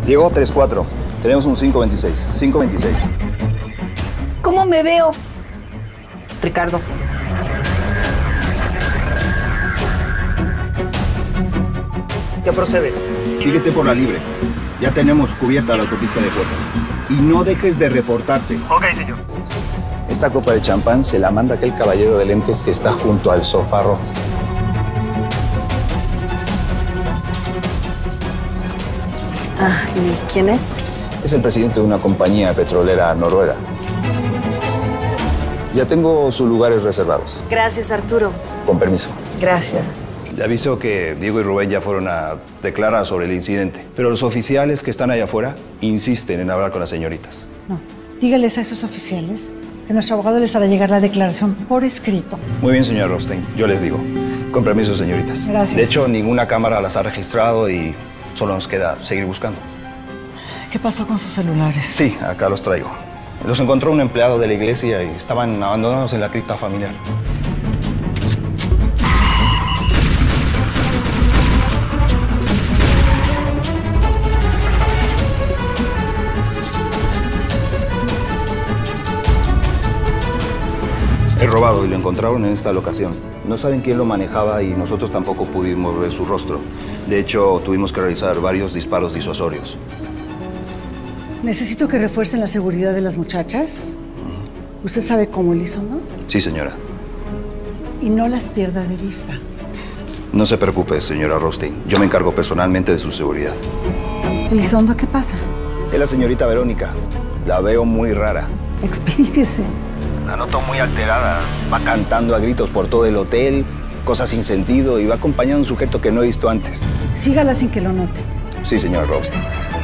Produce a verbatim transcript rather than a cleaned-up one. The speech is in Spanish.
Diego, tres cuatro. Tenemos un cinco veintiséis. cinco veintiséis. ¿Cómo me veo? Ricardo. ¿Qué procede? Síguete por la libre. Ya tenemos cubierta la autopista de Puerto. Y no dejes de reportarte. Ok, señor. Esta copa de champán se la manda aquel caballero de lentes que está junto al sofá rojo. Ah, ¿y quién es? Es el presidente de una compañía petrolera noruega. Ya tengo sus lugares reservados. Gracias, Arturo. Con permiso. Gracias. Le aviso que Diego y Rubén ya fueron a declarar sobre el incidente. Pero los oficiales que están allá afuera insisten en hablar con las señoritas. No, dígales a esos oficiales que nuestro abogado les hará llegar la declaración por escrito. Muy bien, señor Rothstein. Yo les digo. Con permiso, señoritas. Gracias. De hecho, ninguna cámara las ha registrado y solo nos queda seguir buscando. ¿Qué pasó con sus celulares? Sí, acá los traigo. Los encontró un empleado de la iglesia y estaban abandonados en la cripta familiar. Es robado y lo encontraron en esta locación. No saben quién lo manejaba y nosotros tampoco pudimos ver su rostro. De hecho, tuvimos que realizar varios disparos disuasorios. Necesito que refuercen la seguridad de las muchachas. Uh-huh. ¿Usted sabe cómo, Elizondo? Sí, señora. Y no las pierda de vista. No se preocupe, señora Rothstein. Yo me encargo personalmente de su seguridad. Elizondo, ¿qué pasa? Es la señorita Verónica. La veo muy rara. Explíquese. La noto muy alterada. Va cantando a gritos por todo el hotel, cosas sin sentido, y va acompañando a un sujeto que no he visto antes. Sígala sin que lo note. Sí, señora Rothstein.